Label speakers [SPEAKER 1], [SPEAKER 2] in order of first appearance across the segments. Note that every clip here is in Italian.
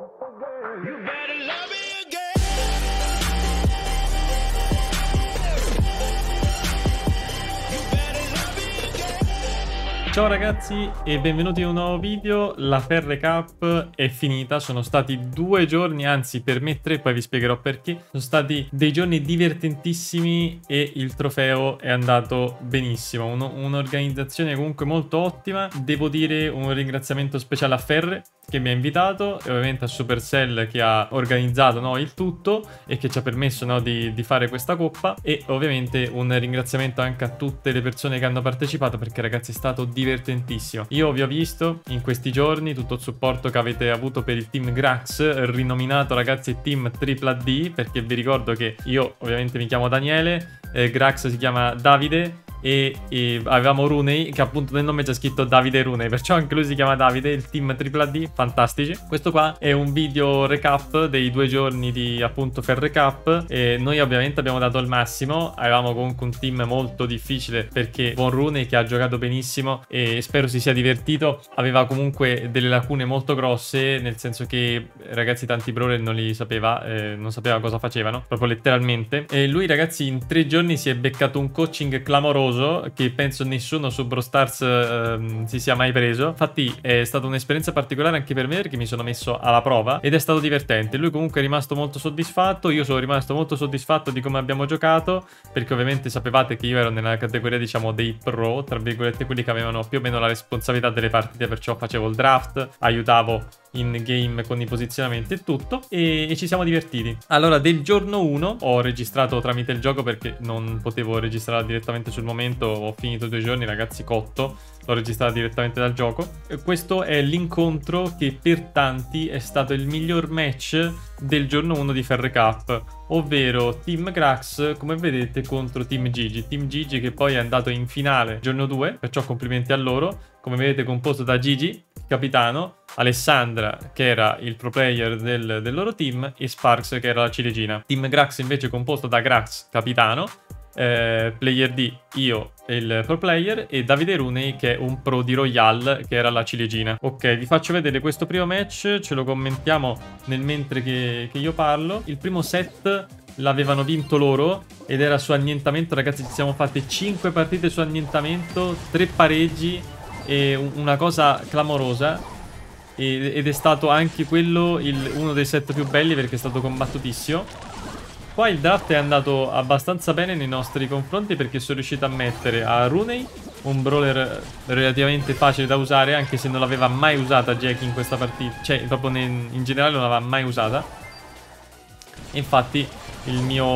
[SPEAKER 1] Ciao ragazzi e benvenuti in un nuovo video. La Ferre Cup è finita, sono stati 2 giorni, anzi per me 3, poi vi spiegherò perché. Sono stati dei giorni divertentissimi e il trofeo è andato benissimo, un'organizzazione comunque molto ottima. Devo dire un ringraziamento speciale a Ferre che mi ha invitato e ovviamente a Supercell che ha organizzato il tutto e che ci ha permesso di fare questa coppa, e ovviamente un ringraziamento anche a tutte le persone che hanno partecipato, perché ragazzi è stato divertentissimo. Io vi ho visto in questi giorni tutto il supporto che avete avuto per il team Grax, rinominato ragazzi team Tripla D, perché vi ricordo che io ovviamente mi chiamo Daniele, Grax si chiama Davide e avevamo Runei che appunto nel nome c'è scritto Davide Runei, perciò anche lui si chiama Davide. Il team Tripla D, fantastici. Questo qua è un video recap dei 2 giorni di appunto Ferre Cup e noi ovviamente abbiamo dato il massimo. Avevamo comunque un team molto difficile perché Von Runei, che ha giocato benissimo e spero si sia divertito, aveva comunque delle lacune molto grosse, nel senso che ragazzi tanti brawler non li sapeva, non sapeva cosa facevano proprio letteralmente, e lui ragazzi in 3 giorni si è beccato un coaching clamoroso che penso nessuno su Brawl Stars si sia mai preso. Infatti è stata un'esperienza particolare anche per me, perché mi sono messo alla prova ed è stato divertente. Lui comunque è rimasto molto soddisfatto, io sono rimasto molto soddisfatto di come abbiamo giocato, perché ovviamente sapevate che io ero nella categoria diciamo dei pro, tra virgolette, quelli che avevano più o meno la responsabilità delle partite, perciò facevo il draft, aiutavo in game con i posizionamenti e tutto, e ci siamo divertiti. Allora, del giorno 1 ho registrato tramite il gioco perché non potevo registrare direttamente sul momento. Ho finito 2 giorni ragazzi cotto, l'ho registrata direttamente dal gioco. E questo è l'incontro che per tanti è stato il miglior match del giorno 1 di Ferre Cup, ovvero Team Grax come vedete contro Team Gigi. Team Gigi che poi è andato in finale giorno 2, perciò complimenti a loro. Come vedete composto da Gigi, capitano, Alessandra che era il pro player del loro team e Sparks che era la ciliegina. Team Grax invece composto da Grax, capitano, player D, io e il pro player, e Davide Runei che è un pro di Royale che era la ciliegina. Ok, vi faccio vedere questo primo match, ce lo commentiamo nel mentre che io parlo. Il primo set l'avevano vinto loro ed era su annientamento ragazzi, ci siamo fatti 5 partite su annientamento, 3 pareggi e una cosa clamorosa, ed è stato anche quello uno dei set più belli perché è stato combattutissimo. Qua il draft è andato abbastanza bene nei nostri confronti perché sono riuscito a mettere a Runei, un brawler relativamente facile da usare, anche se non l'aveva mai usata Jackie in questa partita, cioè proprio in generale non l'aveva mai usata. E infatti il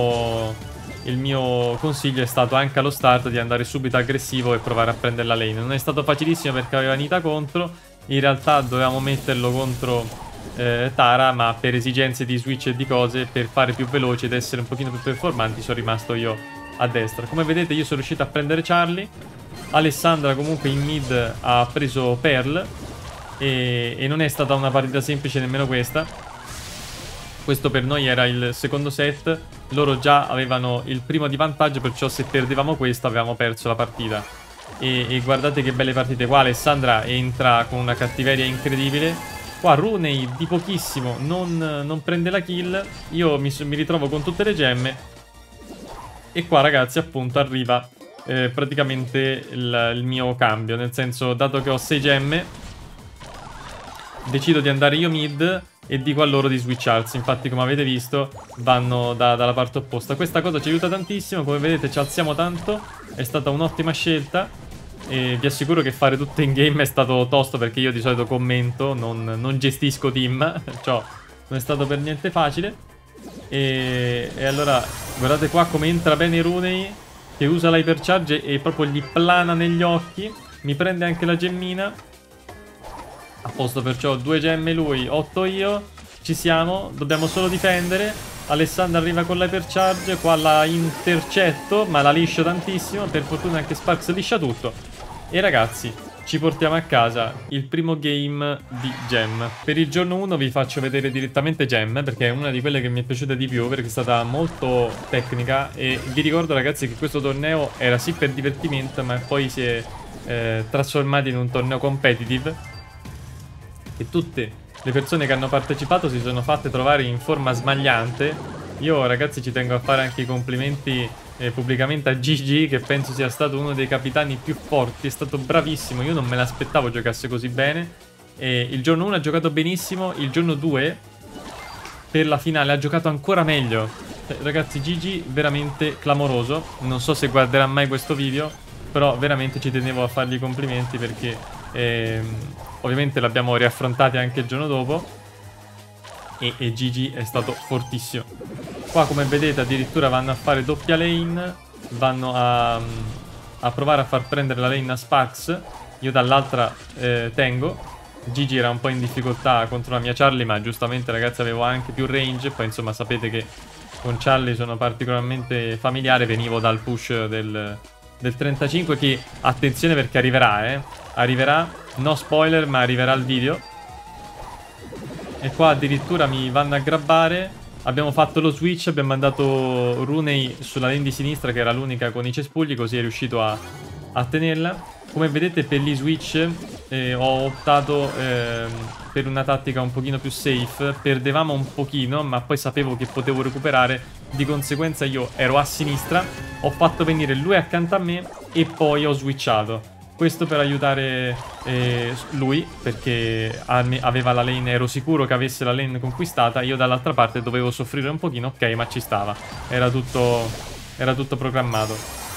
[SPEAKER 1] mio consiglio è stato anche allo start di andare subito aggressivo e provare a prendere la lane. Non è stato facilissimo perché aveva Nita contro, in realtà dovevamo metterlo contro Tara, ma per esigenze di switch e di cose, per fare più veloci ed essere un pochino più performanti, sono rimasto io a destra. Come vedete io sono riuscito a prendere Charlie. Alessandra comunque in mid ha preso Pearl e non è stata una partita semplice nemmeno questa. Questo per noi era il secondo set, loro già avevano il primo di vantaggio, perciò se perdevamo questo avevamo perso la partita. E guardate che belle partite qua, Alessandra entra con una cattiveria incredibile. Qua Runei di pochissimo non prende la kill, io mi ritrovo con tutte le gemme. E qua ragazzi appunto arriva praticamente il mio cambio, nel senso, dato che ho 6 gemme, decido di andare io mid e dico a loro di switcharsi. Infatti come avete visto vanno dalla parte opposta. Questa cosa ci aiuta tantissimo, come vedete ci alziamo tanto, è stata un'ottima scelta. E vi assicuro che fare tutto in game è stato tosto perché io di solito commento, non gestisco team, cioè non è stato per niente facile. E allora guardate qua come entra bene Runei, che usa l'hypercharge e proprio gli plana negli occhi. Mi prende anche la gemmina. A posto, perciò 2 gemme lui, 8 io. Ci siamo, dobbiamo solo difendere. Alessandra arriva con l'hypercharge, qua la intercetto, ma la liscio tantissimo. Per fortuna anche Sparks liscia tutto. E ragazzi, ci portiamo a casa il primo game di Gem. Per il giorno 1 vi faccio vedere direttamente Gem, perché è una di quelle che mi è piaciuta di più, perché è stata molto tecnica. E vi ricordo ragazzi che questo torneo era sì per divertimento, ma poi si è trasformato in un torneo competitive. E tutte le persone che hanno partecipato si sono fatte trovare in forma smagliante. Io ragazzi ci tengo a fare anche i complimenti pubblicamente a Gigi, che penso sia stato uno dei capitani più forti, è stato bravissimo, io non me l'aspettavo giocasse così bene. Il giorno 1 ha giocato benissimo, il giorno 2 per la finale ha giocato ancora meglio. Ragazzi, Gigi veramente clamoroso, non so se guarderà mai questo video, però veramente ci tenevo a fargli i complimenti perché ovviamente l'abbiamo riaffrontati anche il giorno dopo e Gigi è stato fortissimo. Qua come vedete addirittura vanno a fare doppia lane, vanno a provare a far prendere la lane a Sparks, io dall'altra tengo. Gigi era un po' in difficoltà contro la mia Charlie, ma giustamente ragazzi avevo anche più range, poi insomma sapete che con Charlie sono particolarmente familiare, venivo dal push del 35 che, attenzione perché arriverà, arriverà, no spoiler ma arriverà il video. E qua addirittura mi vanno a grabbare. Abbiamo fatto lo switch, abbiamo mandato Rooney sulla lane di sinistra che era l'unica con i cespugli, così è riuscito a tenerla. Come vedete per gli switch ho optato per una tattica un pochino più safe. Perdevamo un pochino ma poi sapevo che potevo recuperare, di conseguenza io ero a sinistra, ho fatto venire lui accanto a me e poi ho switchato. Questo per aiutare lui, perché aveva la lane, ero sicuro che avesse la lane conquistata. Io dall'altra parte dovevo soffrire un pochino, ok, ma ci stava. Era tutto programmato.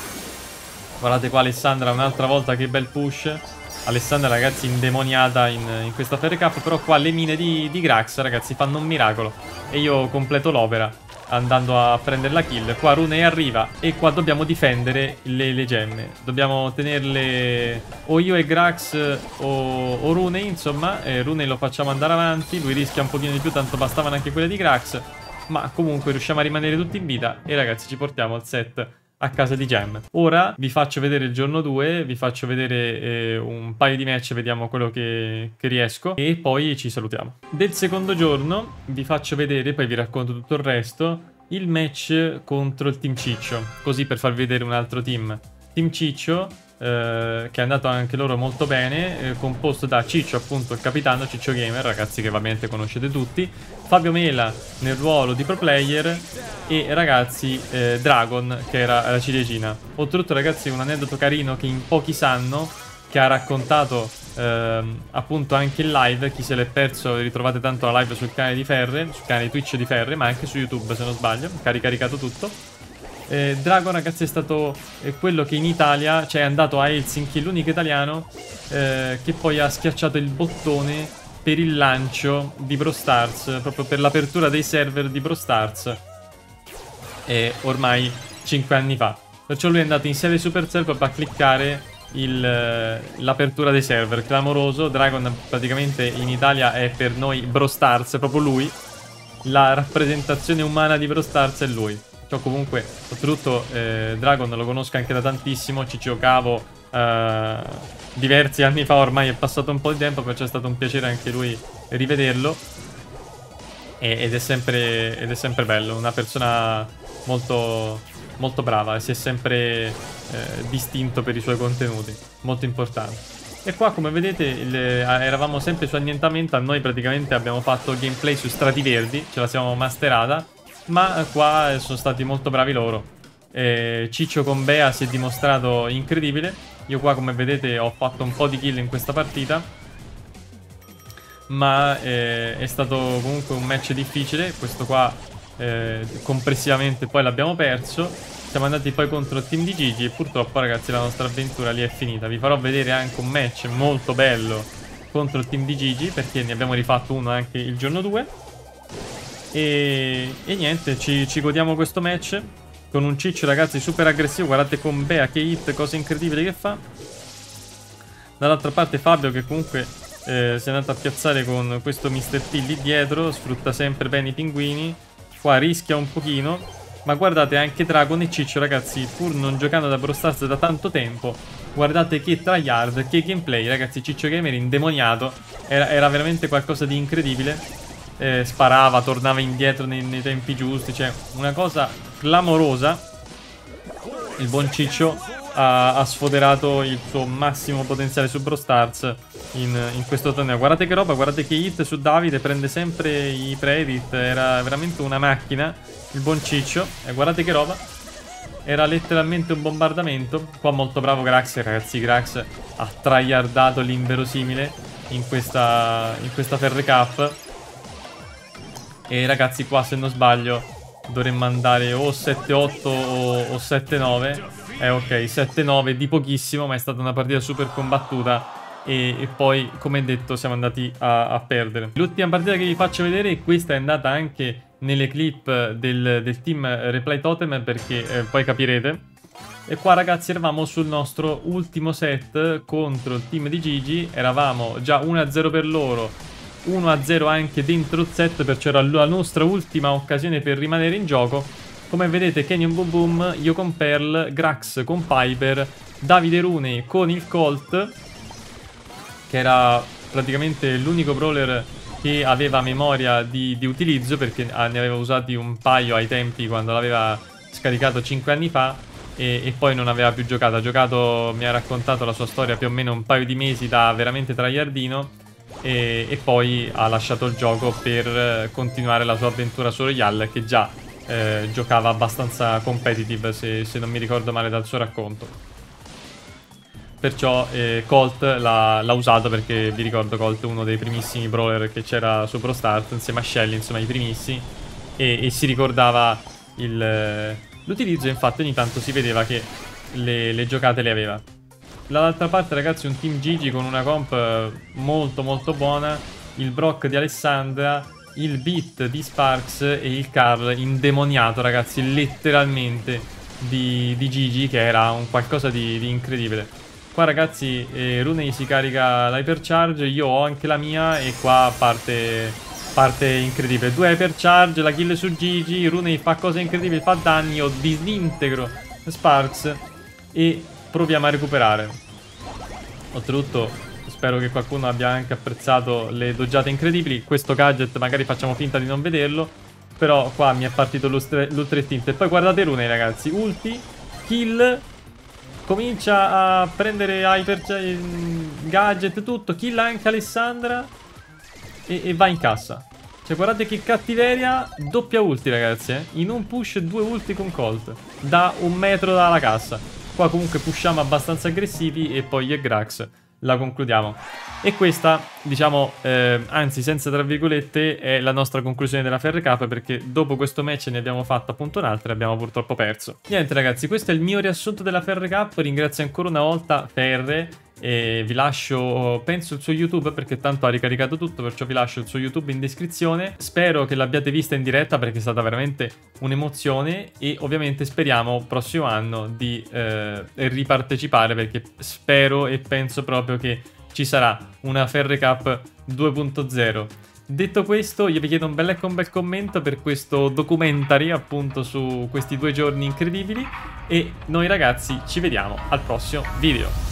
[SPEAKER 1] Guardate qua Alessandra un'altra volta, che bel push. Alessandra ragazzi indemoniata in questa Fairy Cup, però qua le mine di Grax ragazzi fanno un miracolo. E io completo l'opera andando a prendere la kill. Qua Rooney arriva e qua dobbiamo difendere le gemme. Dobbiamo tenerle o io e Grax o Rooney, insomma. Rooney lo facciamo andare avanti, lui rischia un pochino di più, tanto bastavano anche quelle di Grax. Ma comunque riusciamo a rimanere tutti in vita e ragazzi ci portiamo il set a casa di Gem. Ora vi faccio vedere il giorno 2, vi faccio vedere un paio di match, vediamo quello che riesco e poi ci salutiamo. Del secondo giorno vi faccio vedere, poi vi racconto tutto il resto, il match contro il Team Ciccio, così per farvi vedere un altro team. Team Ciccio, che è andato anche loro molto bene, composto da Ciccio appunto il capitano, Ciccio Gamer, ragazzi che ovviamente conoscete tutti, Fabio Mela nel ruolo di pro player e ragazzi Dragon che era la ciliegina. Oltretutto ragazzi un aneddoto carino che in pochi sanno, che ha raccontato appunto anche in live, chi se l'è perso ritrovate tanto la live sul canale di Ferre, sul canale di Twitch di Ferre, ma anche su YouTube se non sbaglio, caricato tutto. Dragon ragazzi è stato quello che in Italia, cioè è andato a Helsinki, l'unico italiano che poi ha schiacciato il bottone per il lancio di Brawl Stars, proprio per l'apertura dei server di Brawl Stars ormai 5 anni fa. Perciò lui è andato in sede Supercell proprio a cliccare l'apertura dei server. Clamoroso. Dragon praticamente in Italia è per noi Brawl Stars, proprio lui, la rappresentazione umana di Brawl Stars è lui. Comunque, oltretutto Dragon lo conosco anche da tantissimo, ci giocavo diversi anni fa, ormai è passato un po' di tempo, perciò è stato un piacere anche lui rivederlo ed è sempre bello, una persona molto, molto brava e si è sempre distinto per i suoi contenuti, molto importante. E qua come vedete eravamo sempre su annientamento, a noi praticamente abbiamo fatto gameplay su strati verdi, ce la siamo masterata. Ma qua sono stati molto bravi loro. Ciccio con Bea si è dimostrato incredibile. Io qua come vedete ho fatto un po' di kill in questa partita, ma è stato comunque un match difficile. Questo qua complessivamente poi l'abbiamo perso. Siamo andati poi contro il team di Gigi e purtroppo ragazzi la nostra avventura lì è finita. Vi farò vedere anche un match molto bello contro il team di Gigi, perché ne abbiamo rifatto uno anche il giorno 2. E niente, ci godiamo questo match con un Ciccio ragazzi super aggressivo. Guardate con Bea che hit, cose incredibili che fa. Dall'altra parte Fabio che comunque si è andato a piazzare con questo Mr. P lì dietro, sfrutta sempre bene i pinguini. Qua rischia un pochino, ma guardate anche Dragon e Ciccio ragazzi, pur non giocando da Brawl Stars da tanto tempo, guardate che tryhard, che gameplay ragazzi. Ciccio Gamer indemoniato, era veramente qualcosa di incredibile. Sparava, tornava indietro nei tempi giusti, cioè una cosa clamorosa. Il buon Ciccio ha sfoderato il suo massimo potenziale su Brawl Stars in questo torneo. Guardate che roba, guardate che hit su Davide, prende sempre i pre-edit, era veramente una macchina il buon Ciccio, e guardate che roba, era letteralmente un bombardamento. Qua molto bravo Grax, ragazzi, Grax ha tryhardato l'inverosimile in questa Ferre Cup. E ragazzi, qua se non sbaglio dovremmo andare o 7-8 o 7-9. Ok, 7-9 di pochissimo, ma è stata una partita super combattuta. E poi, come detto, siamo andati a perdere. L'ultima partita che vi faccio vedere, e questa è andata anche nelle clip del team Replay Totem, perché poi capirete. E qua ragazzi eravamo sul nostro ultimo set contro il team di Gigi. Eravamo già 1-0 per loro, 1-0 anche dentro il set, perciò era la nostra ultima occasione per rimanere in gioco. Come vedete, Canyon Boom Boom, io con Pearl, Grax con Piper, Davide Rooney con il Colt, che era praticamente l'unico brawler che aveva memoria di utilizzo, perché ne aveva usati un paio ai tempi quando l'aveva scaricato 5 anni fa, e poi non aveva più giocato. Ha giocato, mi ha raccontato la sua storia, più o meno un paio di mesi da veramente tryhardino, e poi ha lasciato il gioco per continuare la sua avventura su Royale, che già giocava abbastanza competitive, se non mi ricordo male dal suo racconto. Perciò Colt l'ha usato, perché vi ricordo Colt è uno dei primissimi brawler che c'era su Pro Start insieme a Shelly, insomma i primissimi, e si ricordava l'utilizzo. Infatti ogni tanto si vedeva che le giocate le aveva. Dall'altra parte ragazzi un team Gigi con una comp molto molto buona, il Brock di Alessandra, il Beat di Sparks e il Carl indemoniato ragazzi, letteralmente, di Gigi, che era un qualcosa di incredibile. Qua ragazzi Rooney si carica l'hypercharge, io ho anche la mia, e qua parte incredibile. 2 hypercharge, la kill su Gigi, Rooney fa cose incredibili, fa danni, io disintegro Sparks e proviamo a recuperare. Oltretutto spero che qualcuno abbia anche apprezzato le doggiate incredibili. Questo gadget magari facciamo finta di non vederlo, però qua mi è partito l'ultra istinto. E poi guardate Rooney ragazzi, ulti, kill, comincia a prendere hyper gadget, tutto, kill anche Alessandra e va in cassa. Cioè guardate che cattiveria, doppia ulti ragazzi, in un push 2 ulti con Colt, da 1 metro dalla cassa. Qua comunque pushiamo abbastanza aggressivi e poi io e Grax la concludiamo. E questa, diciamo, anzi senza tra virgolette, è la nostra conclusione della Ferre Cup, perché dopo questo match ne abbiamo fatto appunto un'altra e abbiamo purtroppo perso. Niente ragazzi, questo è il mio riassunto della Ferre Cup. Ringrazio ancora una volta Ferre e vi lascio, penso, il suo YouTube, perché tanto ha ricaricato tutto, perciò vi lascio il suo YouTube in descrizione. Spero che l'abbiate vista in diretta, perché è stata veramente un'emozione, e ovviamente speriamo prossimo anno di ripartecipare, perché spero e penso proprio che ci sarà una Ferre Cup 2.0. Detto questo, io vi chiedo un bel like e un bel commento per questo documentary appunto su questi 2 giorni incredibili, e noi ragazzi ci vediamo al prossimo video.